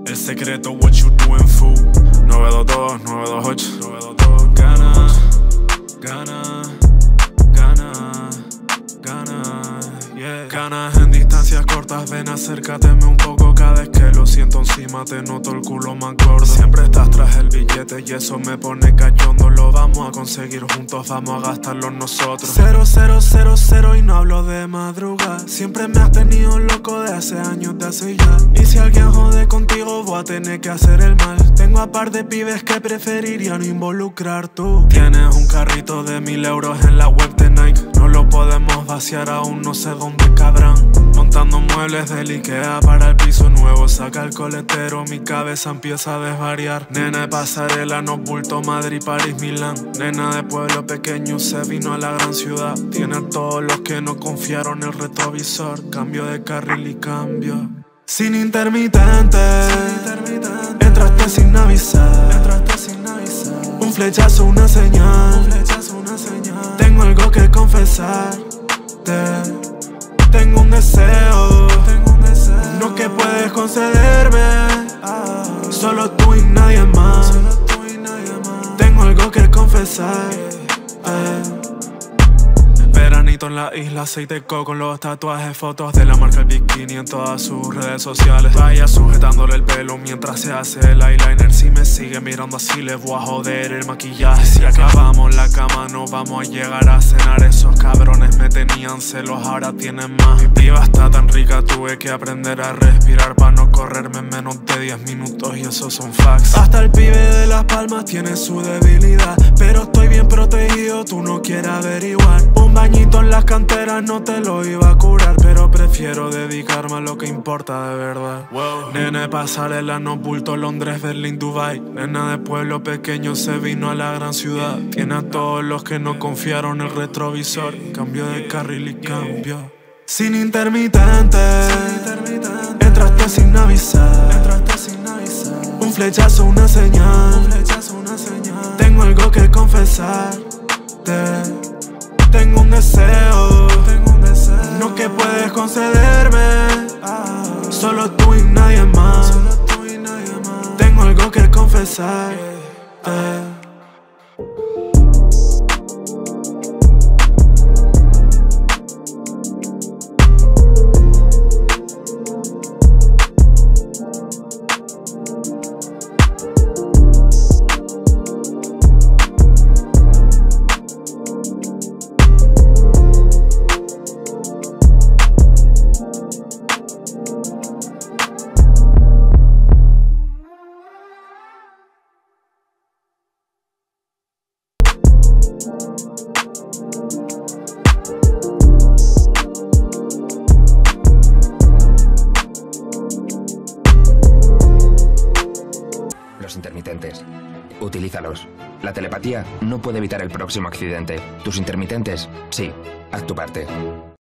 El secreto, what you doing, fool. 922, 928. Gana, gana, gana, gana, yeah. Ganas en distancias cortas, ven acércateme un poco. Cada vez que lo siento encima te noto el culo más gordo. Siempre estás tras el billete y eso me pone cachondo. Lo vamos a conseguir juntos, vamos a gastarlo nosotros. 0, 0, 0, 0 y no hablo de madrugada. Siempre me has tenido loco de hace años, de hace ya. Y si alguien jode contigo voy a tener que hacer el mal. Tengo a par de pibes que preferiría no involucrar tú. Tienes un carrito de 1000 euros en la web de Nike. No lo podemos vaciar aún, no sé dónde cabrán. Montando muebles del Ikea para el piso nuevo. Saca el coletero, mi cabeza empieza a desvariar. Nena de pasarela, no bulto, Madrid, París, Milán. Nena de pueblo pequeño, se vino a la gran ciudad. Tiene a todos los que no confiaron el retrovisor. Cambio de carril y cambio. Sin intermitente, entraste sin avisar. Un flechazo, una señal. Tengo algo que confesarte. Tengo un deseo, no que puedes concederme. Solo tú y nadie más. Tengo algo que confesar. Veranito en la isla, aceite de coco, los tatuajes, fotos de la marca el bikini en todas sus redes sociales. Vaya sujetándole el pelo mientras se hace el eyeliner. Si me sigue mirando así le voy a joder el maquillaje. Si acabamos la cama no vamos a llegar a cenar. Esos cabrones me tenían celos, ahora tienen más. Mi piba está tan rica, tuve que aprender a respirar para no correrme en menos de 10 minutos y esos son facts. Hasta el pibe de Las Palmas tiene su debilidad, pero estoy bien protegido, tú no quieres averiguar. Un bañito en las canteras no te lo iba a curar, pero prefiero dedicarme a lo que importa de verdad. Nena de pasarela, no bulto, Londres, Berlín, Dubai. Nena de pueblo pequeño, se vino a la gran ciudad. Tiene a todos los que no confiaron el retrovisor. Cambio de carril y cambio. Sin intermitente, entraste sin avisar. Un flechazo, una señal. Tengo algo que confesarte. Tengo un deseo, no que puedes concederme. Solo tú y nadie más. Tengo algo que confesar. Los intermitentes. Utilízalos. La telepatía no puede evitar el próximo accidente. Tus intermitentes, sí. Haz tu parte.